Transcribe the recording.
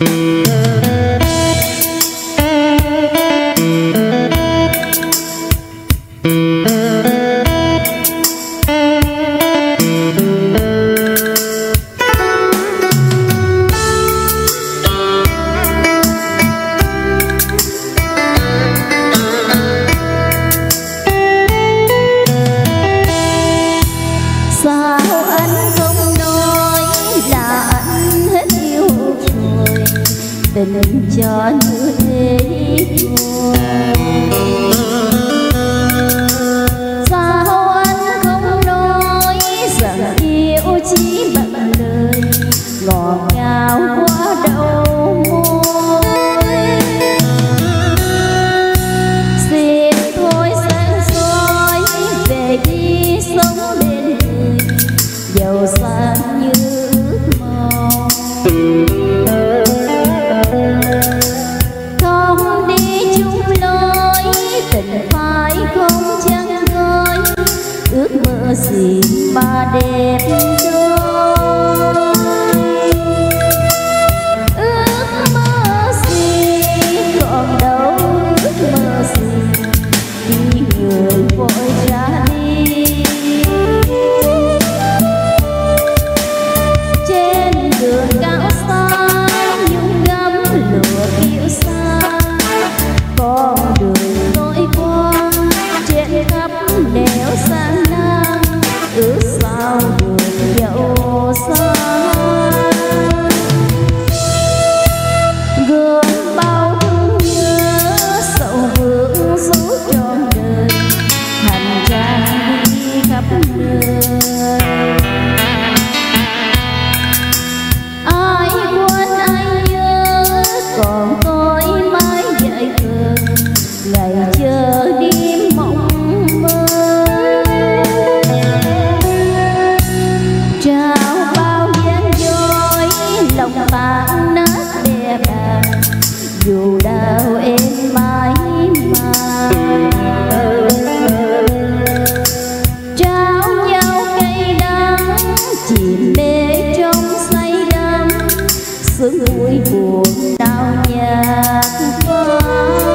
tình cho như thế thôi. Sao anh không nói rằng yêu chỉ bằng lời ngọt ngào qua đầu môi. Xin thôi sáng soi về đi sống bên người giàu sang như ước mong. Không đi chung lối tình phải không chẳng gói ước mơ gì mà đẹp đôi. Ước mơ gì còn đâu ước mơ gì khi người vội ra đi. Trên đường cao xa nhung gấm lụa kiêu sa, con đường lối qua trên khắp nẻo san nan ước sao được dẫu xa. Gương bao thương nhớ sầu vương suốt trọn đời hành trang đi khắp nơi. Ai quên ai nhớ còn tôi mãi dậy khờ ngày chờ đi mộng mơ. Trao bao gian dối lòng tan nát bè bàng dù đau em mãi mãi. Trao nhau cây đắng chìm bê trong say đắm sương vui buồn đau nhạt vắng.